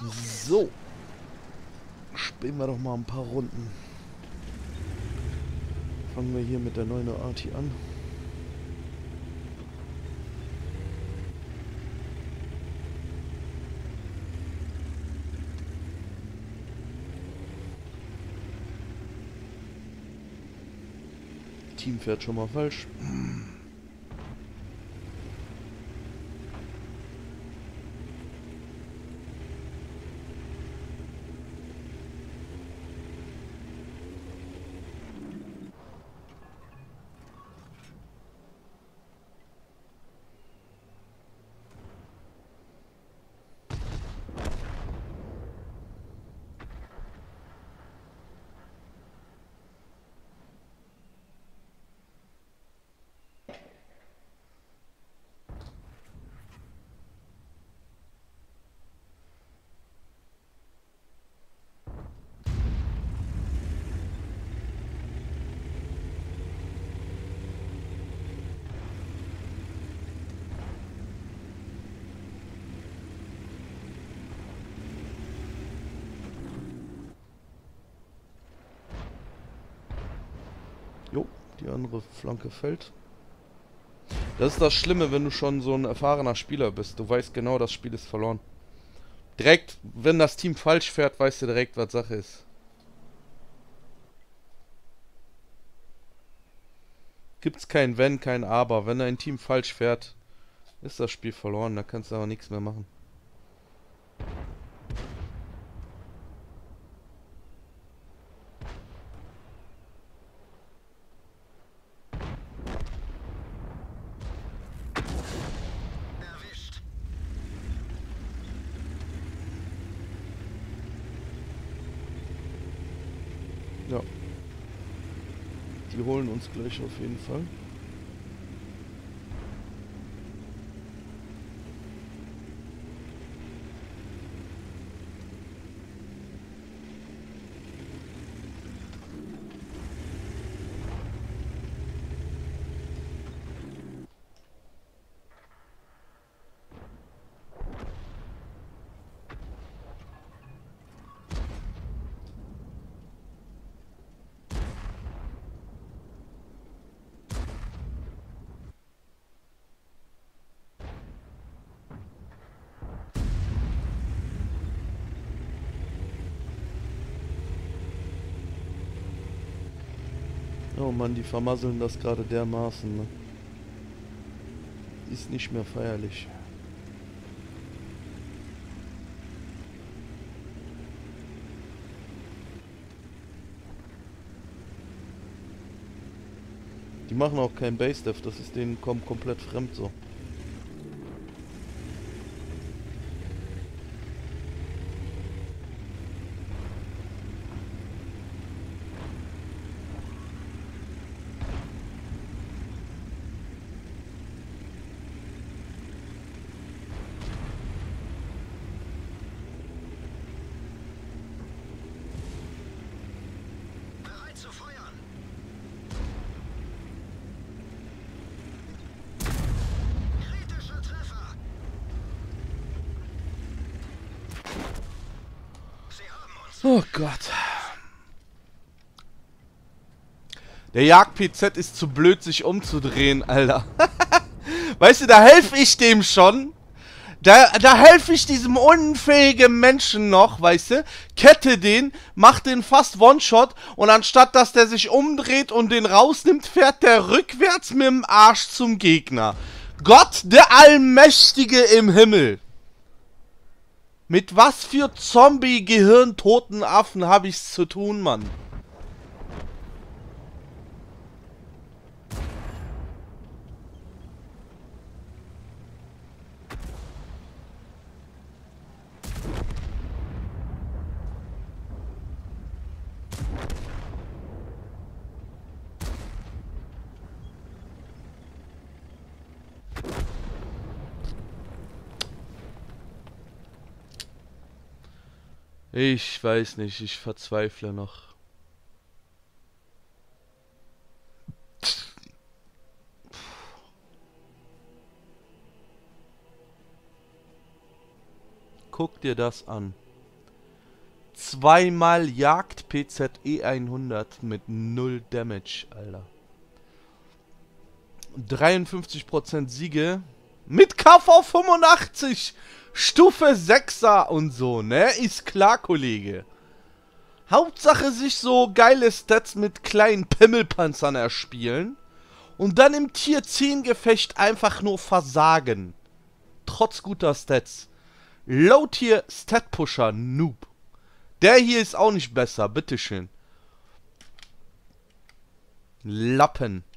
So. Spielen wir doch mal ein paar Runden. Fangen wir hier mit der 9er Arti an. Team fährt schon mal falsch. Jo, die andere Flanke fällt. Das ist das Schlimme, wenn du schon so ein erfahrener Spieler bist. Du weißt genau, das Spiel ist verloren. Direkt, wenn das Team falsch fährt, weißt du direkt, was Sache ist. Gibt's kein Wenn, kein Aber. Wenn ein Team falsch fährt, ist das Spiel verloren. Da kannst du aber nichts mehr machen. Ja. Die holen uns gleich auf jeden Fall. Oh Mann, die vermasseln das gerade dermaßen, ne? Ist nicht mehr feierlich. Die machen auch kein Base-Dev, das ist denen komplett fremd so. Oh Gott. Der Jagd-PZ ist zu blöd, sich umzudrehen, Alter. Weißt du, da helfe ich dem schon. Da helfe ich diesem unfähigen Menschen noch, weißt du. Kette den, mach den fast One-Shot und anstatt, dass der sich umdreht und den rausnimmt, fährt der rückwärts mit dem Arsch zum Gegner. Gott, der Allmächtige im Himmel. Mit was für Zombie-Gehirntoten Affen habe ich's zu tun, Mann? Ich weiß nicht, ich verzweifle noch. Guck dir das an. Zweimal Jagd PZE 100 mit 0 Damage, Alter. 53% Siege mit KV 85, Stufe 6er und so, ne? Ist klar, Kollege. Hauptsache sich so geile Stats mit kleinen Pimmelpanzern erspielen und dann im Tier 10 Gefecht einfach nur versagen. Trotz guter Stats. Low Tier Stat Pusher Noob. Der hier ist auch nicht besser, bitteschön. Lappen.